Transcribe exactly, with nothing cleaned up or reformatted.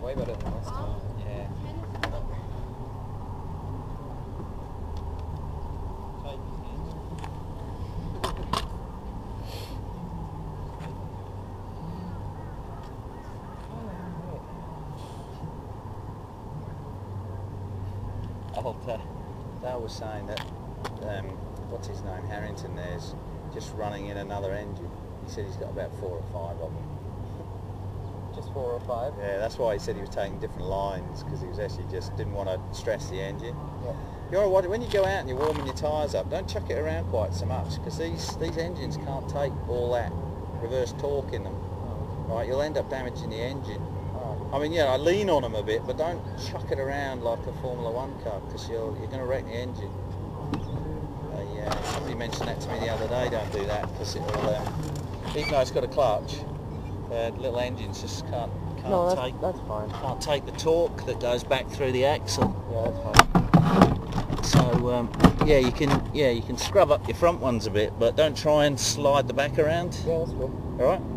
way better than last time. Yeah. Old uh, Dale was saying that, um, what's his name, Harrington there's just running in another engine. He said he's got about four or five of them. Just four or five? Yeah, that's why he said he was taking different lines, because he was actually just didn't want to stress the engine. Yeah. You know what, when you go out and you're warming your tyres up, don't chuck it around quite so much, because these, these engines can't take all that reverse torque in them. Oh. Right, you'll end up damaging the engine. Oh. I mean, yeah, I lean on them a bit, but don't chuck it around like a Formula One car, because you're, you're going to wreck the engine. Uh, yeah, somebody mentioned that to me the other day, don't do that, because it'll, um, even though it's got a clutch, uh, little engines just can't, can't No, that's, take that's fine. can't take the torque that goes back through the axle. Yeah, that's fine. So um, yeah, you can yeah you can scrub up your front ones a bit, but don't try and slide the back around. Yeah, that's cool. All right.